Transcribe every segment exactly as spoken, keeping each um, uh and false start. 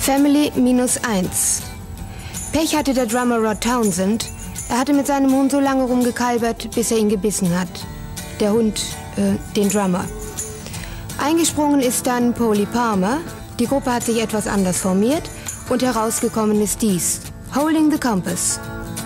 Family minus eins. Pech hatte der Drummer Rod Townsend. Er hatte mit seinem Hund so lange rumgekalbert, bis er ihn gebissen hat. Der Hund, äh, den Drummer. Eingesprungen ist dann Polly Palmer. Die Gruppe hat sich etwas anders formiert und herausgekommen ist dies: Holding the Compass.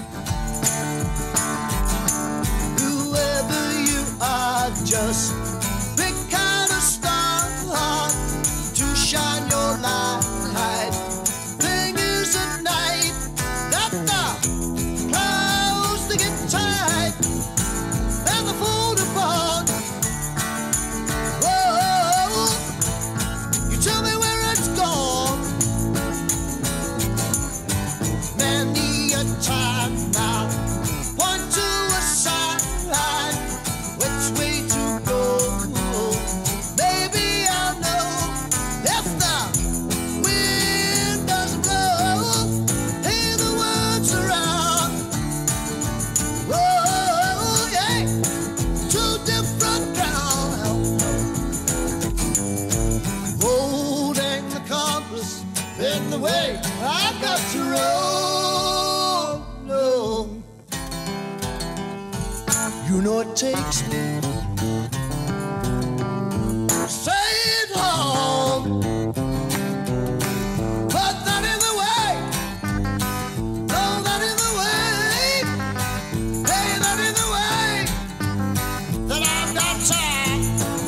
Whoever you are, just pick kind of star to shine your light. Thing is at night that the clouds they get tight and the fall apart. Whoa, you tell me where it's gone. Many a time now, point to a sign, which way to go. Maybe I know if the wind doesn't blow, hear the words around. Whoa, yeah, two different ground. Holding the compass in the way I've got to roll. No, you know it takes me straight home, but that in the way, no, that in the way, hey, that in the way, that I've got time.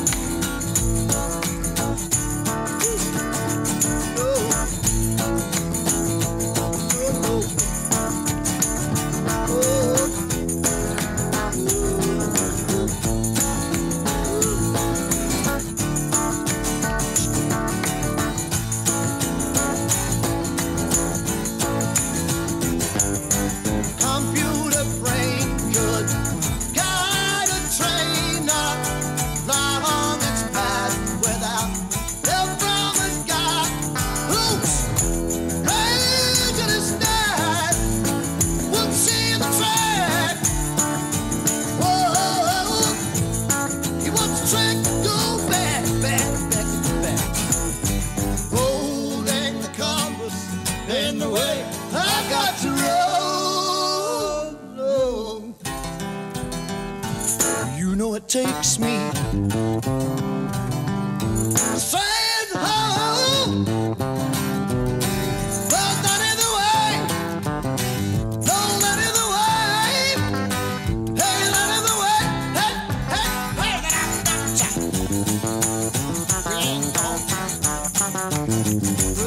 No, no, no. Oh. Computer brain could guide a train up, not on its path without help from a guy who's prejudiced that would see the track. Whoa, he wants the track to go back, back, back, back. Holding the compass in the way I've got to roll. No. You know it takes me straight home, but not in the way, no, not in the way, hey, not in the way, hey, hey, hey, that I've got to.